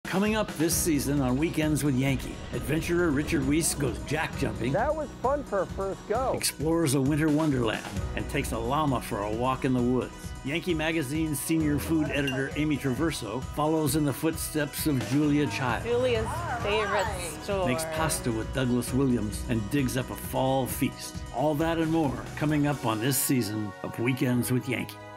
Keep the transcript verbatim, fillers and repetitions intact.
Coming up this season on Weekends with Yankee, adventurer Richard Wiese goes jack jumping. That was fun for a first go. Explores a winter wonderland and takes a llama for a walk in the woods. Yankee Magazine's senior food editor Amy Traverso follows in the footsteps of Julia Child. Julia's favorite store. Makes pasta with Douglas Williams and digs up a fall feast. All that and more coming up on this season of Weekends with Yankee.